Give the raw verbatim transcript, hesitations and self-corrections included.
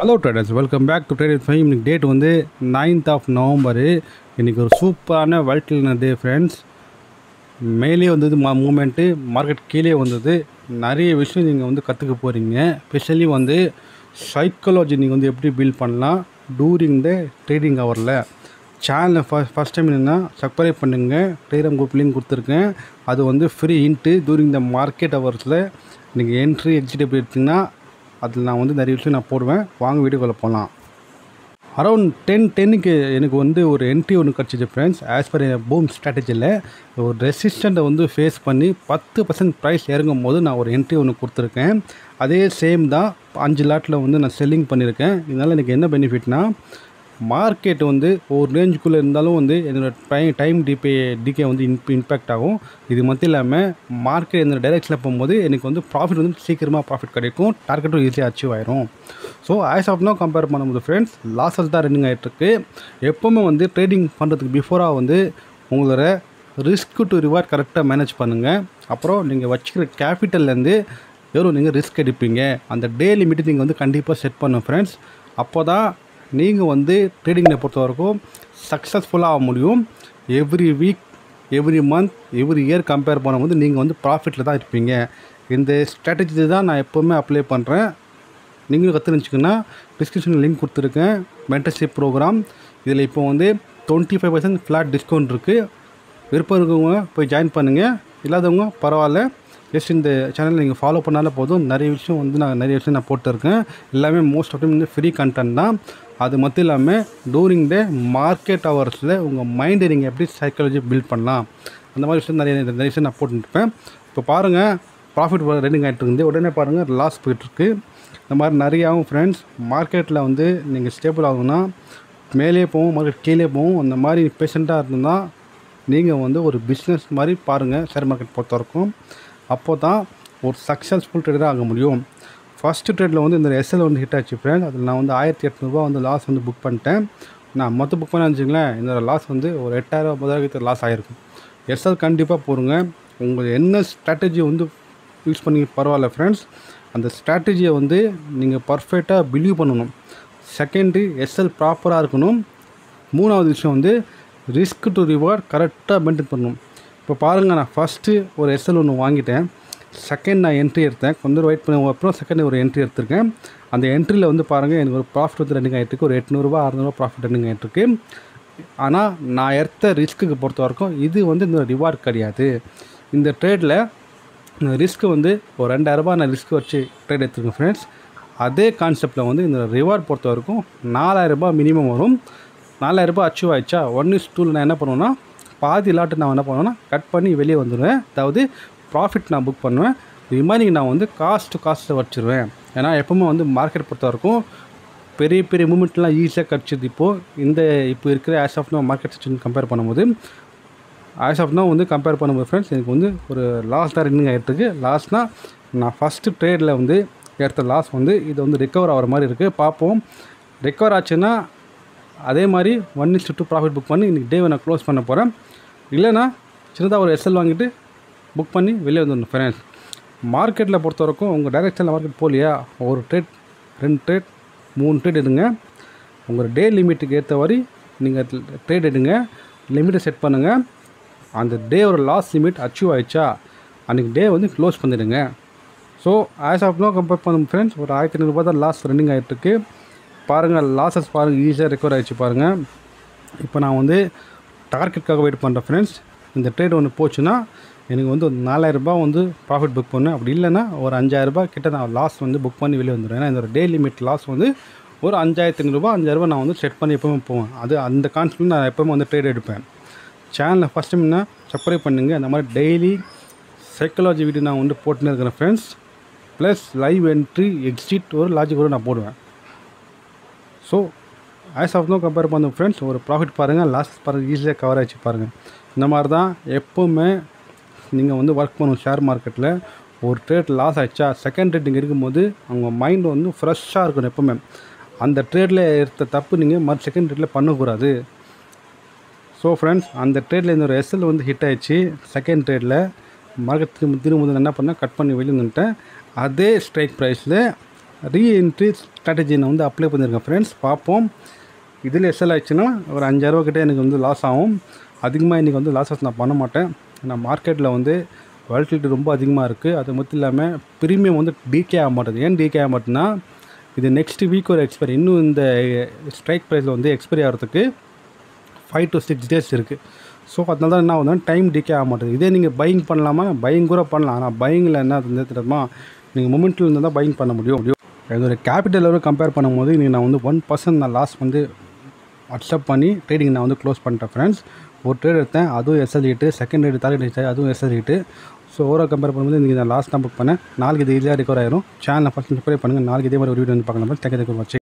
Hello traders, welcome back to Trade with Faheem. இன்னைக்கு date வந்து ninth of November. இன்றைக்கி ஒரு சூப்பரான வாழ்க்கையான டே ஃப்ரெண்ட்ஸ். மேலே வந்தது மா மூமெண்ட்டு, மார்க்கெட் கீழே வந்தது. நிறைய விஷயம் நீங்கள் வந்து கற்றுக்க போகிறீங்க. ஸ்பெஷலி வந்து சைக்காலஜி நீங்கள் வந்து எப்படி பில்ட் பண்ணலாம் டூரிங் த ட்ரேடிங் ஹவரில். சேனலை ஃபஸ்ட் ஃபஸ்ட் டைம் என்னென்னா சப்ஸ்கிரைப் பண்ணுங்கள். டெலிகிராம் குரூப் லிங்க் கொடுத்துருக்கேன். அது வந்து free into during the market ஹவர்ஸில் நீங்கள் என்ட்ரி எக்ஸிட் எப்படி எடுத்திங்கன்னா அதில் நான் வந்து நிறைய விஷயம் நான் போடுவேன். வாங்க வீடியோக்குள்ளே போகலாம். அரௌண்ட் டென் டென்னுக்கு எனக்கு வந்து ஒரு என்ட்ரி ஒன்று கிடச்சிச்சு ஃப்ரெண்ட்ஸ். ஆஸ் பர் பூம் ஸ்ட்ராட்டஜியில் ஒரு ரெசிஸ்டண்ட்டை வந்து ஃபேஸ் பண்ணி பத்து பர்சன்ட் ப்ரைஸ் இறங்கும் போது நான் ஒரு என்ட்ரி ஒன்று கொடுத்துருக்கேன். அதே சேம் தான் அஞ்சு லாட்டில் வந்து நான் செல்லிங் பண்ணியிருக்கேன். இதனால் எனக்கு என்ன பெனிஃபிட்னா, மார்க்கெட் வந்து ஒரு ரேஞ்சுக்குள்ளே இருந்தாலும் வந்து என்னோடய டைம் டைம் டிபே டிகே வந்து இன் இம்பேக்ட் ஆகும். இது மட்டும் இல்லாமல் மார்க்கெட் இந்த டைரெக்ஷனில் போகும்போது எனக்கு வந்து ப்ராஃபிட் வந்து சீக்கிரமாக ப்ராஃபிட் கிடைக்கும். டார்கெட்டும் ஈஸியாக அச்சீவ் ஆயிரும். So as of now compare பண்ணும்போது ஃப்ரெண்ட்ஸ் லாஸஸ் தான் ரன்னிங் ஆகிட்டுருக்கு. எப்போவுமே வந்து ட்ரேடிங் பண்ணுறதுக்கு பிஃபோராக வந்து உங்களோட ரிஸ்க் டு ரிவார்ட் கரெக்டாக மேனேஜ் பண்ணுங்கள். அப்புறம் நீங்கள் வச்சுக்கிற கேபிட்டல்லேருந்து எவ்வளோ நீங்கள் ரிஸ்க் எடுப்பீங்க அந்த டே லிமிட்டு நீங்கள் வந்து கண்டிப்பாக செட் பண்ணும் ஃப்ரெண்ட்ஸ். அப்போ தான் நீங்கள் வந்து ட்ரேடிங்கை பொறுத்த வரைக்கும் சக்ஸஸ்ஃபுல்லாக ஆக முடியும். Every week, every month, every year compare பண்ணும்போது நீங்கள் வந்து ப்ராஃபிட்டில் தான் இருப்பீங்க. இந்த ஸ்ட்ராட்டஜி தான் நான் எப்போவுமே அப்ளை பண்ணுறேன். நீங்களும் கற்றுனுச்சிங்கன்னா டிஸ்கிரிப்ஷனில் லிங்க் கொடுத்துருக்கேன். Mentorship program. இதில் இப்போ வந்து twenty five percent flat discount இருக்குது. விருப்பம் இருக்கவங்க போய் ஜாயின் பண்ணுங்கள். இல்லாதவங்க பரவாயில்ல, ஜஸ்ட் இந்த சேனல் நீங்கள் ஃபாலோ பண்ணாலே போதும். நிறைய விஷயம் வந்து நான் நிறைய விஷயம் நான் போட்டிருக்கேன். எல்லாமே மோஸ்ட் ஆஃப் டைம் வந்து ஃப்ரீ கண்டென்ட் தான். அது மட்டும் இல்லாமல் டூரிங் த மார்க்கெட் ஹவர்ஸில் உங்கள் மைண்டை நீங்கள் எப்படி சைக்காலஜி பில்ட் பண்ணலாம் அந்த மாதிரி விஷயம் நிறைய நிறைய விஷயம் நான் போட்டுருப்பேன். இப்போ பாருங்கள், ப்ராஃபிட் ரன்னிங் ஆகிட்டு இருக்குது. உடனே பாருங்கள் லாஸ் போய்ட்டுருக்கு. இந்த மாதிரி நிறையாவும் ஃப்ரெண்ட்ஸ் மார்க்கெட்டில் வந்து நீங்கள் ஸ்டேபிள் ஆகணும்னா மேலே போகும், மார்க்கெட் கீழே போகும். அந்த மாதிரி பேஷண்ட்டாக இருந்ததுன்னா நீங்கள் வந்து ஒரு பிஸ்னஸ் மாதிரி பாருங்கள் ஷேர் மார்க்கெட் பொறுத்த வரைக்கும். அப்போ தான் ஒரு சக்ஸஸ்ஃபுல் ட்ரேடராக ஆக முடியும். ஃபஸ்ட்டு ட்ரேடில் வந்து இந்த எஸ்எல் வந்து ஹிட் ஆச்சு ஃப்ரெண்ட். அதில் நான் வந்து ஆயிரத்தி எட்நூறுபா வந்து லாஸ் வந்து புக் பண்ணிட்டேன். நான் மொத்தம் புக் பண்ண வச்சுங்களேன், இந்த லாஸ் வந்து ஒரு எட்டாயிரம் ஒன்பதாயிரத்து லாஸ் ஆகிருக்கும். எஸ்எல் கண்டிப்பாக போடுங்க. உங்களுக்கு என்ன ஸ்ட்ராட்டஜி வந்து யூஸ் பண்ணி பரவாயில்ல ஃப்ரெண்ட்ஸ். அந்த ஸ்ட்ராட்டஜியை வந்து நீங்கள் பர்ஃபெக்டாக பிலீவ் பண்ணணும். செகண்டு எஸ்எல் ப்ராப்பராக இருக்கணும். மூணாவது விஷயம் வந்து ரிஸ்க் டு ரிவார்ட் கரெக்டாக மெயின்டைன் பண்ணணும். இப்போ பாருங்கள், நான் ஃபஸ்ட்டு ஒரு எஸ்எல் ஒன்று வாங்கிட்டேன். செகண்ட் நான் என்ட்ரி எடுத்தேன். கொஞ்சம் வெயிட் பண்ண அப்புறம் செகண்ட் ஒரு என்ட்ரி எடுத்திருக்கேன். அந்த என்ட்ரியில் வந்து பாருங்கள் எனக்கு ஒரு ப்ராஃபிட் வந்து ரன்னிங் ஆகிட்டுருக்கு. ஒரு எட்நூறுபா அறுநூறுவா ப்ராஃபிட் ரன்னிங் ஆகிட்டுருக்கு. ஆனால் நான் எடுத்த ரிஸ்க்குக்கு பொறுத்த வரைக்கும் இது வந்து இந்த ரிவார்ட் கிடையாது. இந்த ட்ரேடில் ரிஸ்க்கு வந்து ஒரு ரெண்டாயிரரூபா நான் ரிஸ்க் வச்சு ட்ரேட் எடுத்துருக்கேன் ஃப்ரெண்ட்ஸ். அதே கான்செப்டில் வந்து இந்த ரிவார்ட் பொறுத்த வரைக்கும் நாலாயிரரூபா மினிமம் வரும். நாலாயிரரூபா அச்சீவ் ஆகிடுச்சா ஒன் இஸ் டூவில் நான் என்ன பண்ணுவேன்னா பாதி லாட்டு நான் என்ன பண்ணுவேன்னா கட் பண்ணி வெளியே வந்துடுவேன். அதாவது ப்ராஃபிட் நான் புக் பண்ணுவேன். ரிமைனிங் நான் வந்து காஸ்ட்டு காஸ்ட்டை வச்சுருவேன். ஏன்னா எப்பவுமே வந்து மார்க்கெட் பொறுத்த வரைக்கும் பெரிய பெரிய மூமெண்ட்லாம் ஈஸியாக கிடச்சிது. இப்போது இந்த இப்போ இருக்கிற as of now market situation compare பண்ணும்போது ஆஸ் ஆஃப் நோ வந்து கம்பேர் பண்ணும்போது ஃப்ரெண்ட்ஸ் எனக்கு வந்து ஒரு லாஸ் தான் ரன்னிங் ஆகிட்டுருக்கு. லாஸ்னால் நான் ஃபஸ்ட்டு ட்ரேடில் வந்து எடுத்த லாஸ் வந்து இது வந்து ரெக்கவர் ஆகிற மாதிரி இருக்குது. பார்ப்போம். ரெக்கவர் ஆச்சுன்னா அதே மாதிரி one is two profit book பண்ணி இன்றைக்கி டேவை நான் க்ளோஸ் பண்ண போகிறேன். இல்லைனா சின்னதாக ஒரு எஸ்எல் வாங்கிட்டு புக் பண்ணி வெளியே வந்துடணும் ஃப்ரெண்ட்ஸ். மார்க்கெட்டில் பொறுத்த வரைக்கும் உங்கள் டைரெக்ஷனில் மார்க்கெட் போகலையா, ஒரு ட்ரேட் ரெண்டு ட்ரேட் மூணு ட்ரேட் எடுங்க. உங்கள் டே லிமிட்டுக்கு ஏற்ற மாதிரி நீங்கள் ட்ரேட் எடுங்க. லிமிட்டை செட் பண்ணுங்கள். அந்த டே ஒரு லாஸ் லிமிட் அச்சீவ் ஆகிடுச்சா அன்றைக்கி டே வந்து க்ளோஸ் பண்ணிவிடுங்க. So as of now compare பண்ணும் ஃப்ரெண்ட்ஸ் ஒரு ஆயிரத்தி ஐநூறுபா தான் லாஸ் ரன்னிங் ஆகிட்டுருக்கு. பாருங்கள் லாஸஸ் பாருங்கள் ஈஸியாக ரெக்கவர் ஆகிடுச்சு பாருங்கள். இப்போ நான் வந்து டார்கெட்டுக்காக வெயிட் பண்ணுறேன் ஃப்ரெண்ட்ஸ். இந்த ட்ரேட் ஒன்று போச்சுன்னா எனக்கு வந்து ஒரு நாலாயிரரூபா வந்து ப்ராஃபிட் புக் பண்ணேன். அப்படி இல்லைன்னா ஒரு அஞ்சாயிரரூபா கிட்ட நான் லாஸ் வந்து புக் பண்ணி வெளியே வந்துடுவேன். ஏன்னா இந்த டே லிமிட் லாஸ் வந்து ஒரு அஞ்சாயிரத்தி ஐநூறுபா அஞ்சாயிரரூபா நான் வந்து செட் பண்ணி எப்போவுமே போவேன். அது அந்த கான்செப்ட் நான் எப்போவுமே வந்து ட்ரேட் எடுப்பேன். சேனலில் ஃபஸ்ட் டைம்னா சப்ஸ்கிரைப் பண்ணுங்கள். அந்த மாதிரி டெய்லி சைக்காலஜி வீடியோ நான் வந்து போட்டுன்னு இருக்கிறேன் friends. Plus live entry exit ஒரு லாஜிக் கூட நான் போடுவேன். So as of now compare பண்ண ஃப்ரெண்ட்ஸ் ஒரு ப்ராஃபிட் பாருங்கள், லாஸ் பாருங்கள், ஈஸியாக கவர் ஆகிடுச்சு பாருங்கள். இந்த மாதிரி தான் எப்போவுமே நீங்கள் வந்து ஒர்க் பண்ணணும் ஷேர் மார்க்கெட்டில். ஒரு ட்ரேட் லாஸ் ஆகிடுச்சா செகண்ட் ட்ரேட் நீங்கள் இருக்கும்போது அவங்க மைண்ட் வந்து ஃப்ரெஷ்ஷாக இருக்கணும் எப்போவுமே. அந்த ட்ரேடில் எடுத்த தப்பு நீங்கள் மறு செகண்ட் ட்ரேட்டில் பண்ணக்கூடாது. ஸோ ஃப்ரெண்ட்ஸ் அந்த ட்ரேடில் இந்த ஒரு எஸ்எல் வந்து ஹிட் ஆகிடுச்சு. செகண்ட் ட்ரேடில் மார்க்கெட் திரும்ப திரும்ப என்ன பண்ணேன், கட் பண்ணி வெளியே வந்துட்டேன். அதே ஸ்ட்ரைக் ப்ரைஸில் ரீஎன்ட்ரி ஸ்ட்ராட்டஜி நான் வந்து அப்ளை பண்ணியிருக்கேன் ஃப்ரெண்ட்ஸ். பார்ப்போம். இதில் எஸ்எல் ஆயிடுச்சுன்னா ஒரு அஞ்சாயிரரூவா கிட்டே எனக்கு வந்து லாஸ் ஆகும். அதிகமாக இன்றைக்கி வந்து லாஸஸ் நான் பண்ண மாட்டேன். ஏன்னா மார்க்கெட்டில் வந்து வாலட்டிலிட்டி ரொம்ப அதிகமாக இருக்குது. அது மட்டும் இல்லாமல் ப்ரீமியம் வந்து டீகே ஆக மாட்டேது. ஏன் டீகே ஆக மாட்டேன்னா இது நெக்ஸ்ட் வீக் ஒரு எக்ஸ்பைரி, இன்னும் இந்த ஸ்ட்ரைக் ப்ரைஸில் வந்து எக்ஸ்பைரி ஆகிறதுக்கு ஃபைவ் டு சிக்ஸ் டேஸ் இருக்குது. ஸோ அதனால தான் என்ன ஆகுதுன்னா டைம் டீகே ஆக மாட்டேது. இதே நீங்கள் பையிங் பண்ணலாமா, பையிங் கூட பண்ணலாம். ஆனால் பையிங்கில் என்ன ஆகுது தெரியுமா, நீங்கள் மொமெண்ட்டில் இருந்தால் தான் பையிங் பண்ண முடியும். என்னோட கேபிட்டல் லெவல் கம்பேர் பண்ணும்போது இன்றைக்கி நான் வந்து ஒன் பர்சன்ட் நான் லாஸ் வந்து அக்செப்ட் பண்ணி ட்ரேடிங் நான் வந்து க்ளோஸ் பண்ணிட்டேன் ஃப்ரெண்ட்ஸ். ஒரு ட்ரேட் எடுத்தேன், அதுவும் SL rate, second rate third rate அதுவும் SL rate. So overall compare பண்ணும்போது இன்றைக்கி நான் லாஸ்ட் தான் புக் பண்ணேன். நாளைக்கு இது ஈஸியாக ரிகவர் ஆயிரும். சேனலை ஃபஸ்ட் சப்ஸ்கிரைப் பண்ணுங்கள். நாளைக்கு இதே மாதிரி ஒரு வீடியோ வந்து பார்க்கலாம். Thank you very much.